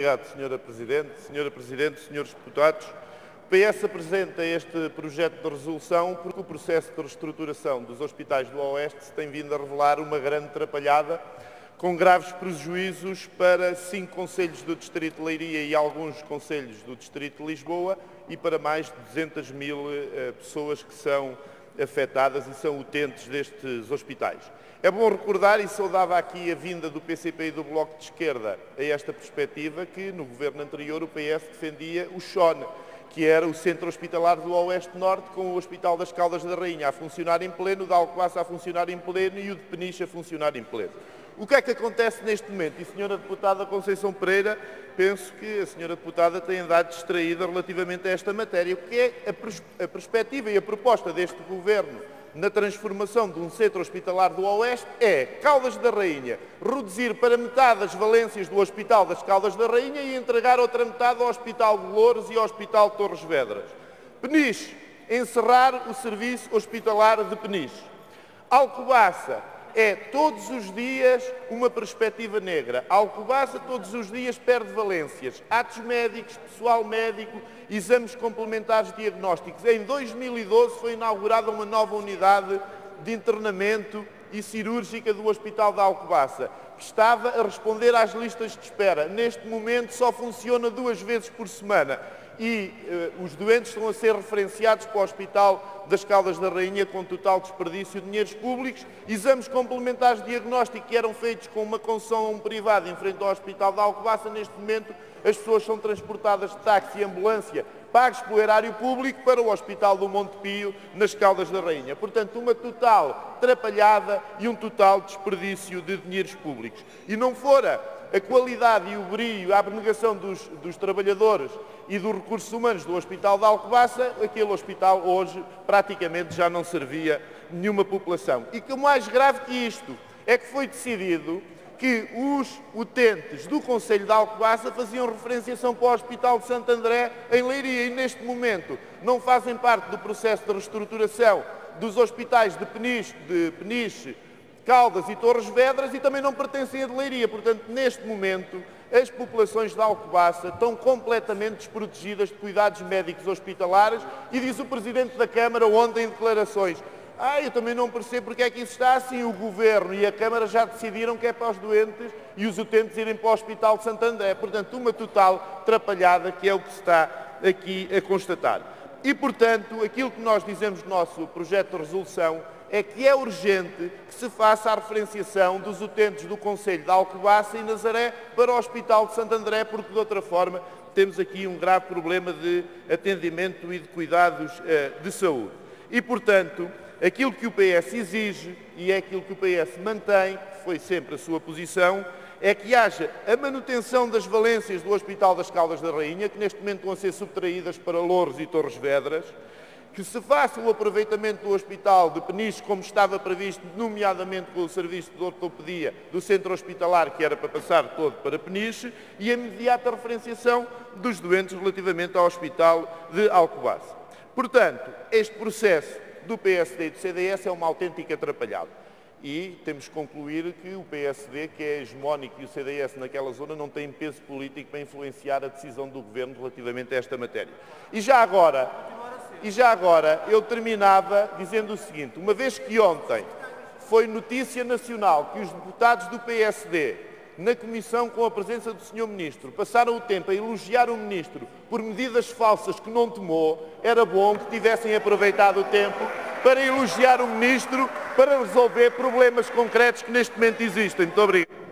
Obrigado, Sra. Presidente. Sra. Presidente, Srs. Deputados, o PS apresenta este projeto de resolução porque o processo de reestruturação dos hospitais do Oeste se tem vindo a revelar uma grande atrapalhada, com graves prejuízos para 5 concelhos do Distrito de Leiria e alguns concelhos do Distrito de Lisboa e para mais de 200 mil pessoas que são afetadas e são utentes destes hospitais. É bom recordar, e saudava aqui a vinda do PCP e do Bloco de Esquerda a esta perspectiva, que no governo anterior o PS defendia o SHON, que era o Centro Hospitalar do Oeste Norte, com o Hospital das Caldas da Rainha a funcionar em pleno, o de Alcobaça a funcionar em pleno e o de Peniche a funcionar em pleno. O que é que acontece neste momento? E, Sra. Deputada Conceição Pereira, penso que a Sra. Deputada tem andado distraída relativamente a esta matéria. O que é a perspectiva e a proposta deste Governo na transformação de um centro hospitalar do Oeste é Caldas da Rainha reduzir para metade as valências do Hospital das Caldas da Rainha e entregar outra metade ao Hospital de Loures e ao Hospital de Torres Vedras. Peniche, encerrar o serviço hospitalar de Peniche. Alcobaça, é todos os dias uma perspectiva negra. Alcobaça todos os dias perde valências. Atos médicos, pessoal médico, exames complementares diagnósticos. Em 2012 foi inaugurada uma nova unidade de internamento e cirúrgica do Hospital de Alcobaça, que estava a responder às listas de espera. Neste momento só funciona 2 vezes por semana. E os doentes estão a ser referenciados para o Hospital das Caldas da Rainha com total desperdício de dinheiros públicos. Exames complementares de diagnóstico que eram feitos com uma concessão privada em frente ao Hospital de Alcobaça, neste momento as pessoas são transportadas de táxi e ambulância pagos pelo erário público para o Hospital do Monte Pio, nas Caldas da Rainha. Portanto, uma total atrapalhada e um total desperdício de dinheiros públicos. E não fora a qualidade e o brilho, a abnegação dos trabalhadores e dos recursos humanos do Hospital de Alcobaça, aquele hospital hoje praticamente já não servia nenhuma população. E que o mais grave que isto é que foi decidido que os utentes do Concelho de Alcobaça faziam referenciação para o Hospital de Santo André em Leiria e neste momento não fazem parte do processo de reestruturação dos hospitais de Peniche, Caldas e Torres Vedras e também não pertencem a de Leiria. Portanto, neste momento, as populações de Alcobaça estão completamente desprotegidas de cuidados médicos hospitalares e diz o Presidente da Câmara ontem em declarações: eu também não percebo porque é que isso está assim. O Governo e a Câmara já decidiram que é para os doentes e os utentes irem para o Hospital de Santo André. Portanto, uma total atrapalhada que é o que se está aqui a constatar. E, portanto, aquilo que nós dizemos no nosso projeto de resolução é que é urgente que se faça a referenciação dos utentes do Concelho de Alcobaça e Nazaré para o Hospital de Santo André, porque de outra forma temos aqui um grave problema de atendimento e de cuidados de saúde. E, portanto, aquilo que o PS exige, e é aquilo que o PS mantém, que foi sempre a sua posição, é que haja a manutenção das valências do Hospital das Caldas da Rainha, que neste momento estão a ser subtraídas para Loures e Torres Vedras, que se faça o aproveitamento do Hospital de Peniche, como estava previsto, nomeadamente com o serviço de ortopedia do centro hospitalar, que era para passar todo para Peniche, e a imediata referenciação dos doentes relativamente ao Hospital de Alcobaça. Portanto, este processo do PSD e do CDS é uma autêntica atrapalhada. E temos que concluir que o PSD, que é hegemónico, e o CDS naquela zona não têm peso político para influenciar a decisão do Governo relativamente a esta matéria. E já agora, eu terminava dizendo o seguinte: uma vez que ontem foi notícia nacional que os deputados do PSD, na Comissão com a presença do Sr. Ministro, passaram o tempo a elogiar o Ministro por medidas falsas que não tomou, era bom que tivessem aproveitado o tempo para elogiar o Ministro para resolver problemas concretos que neste momento existem. Muito obrigado.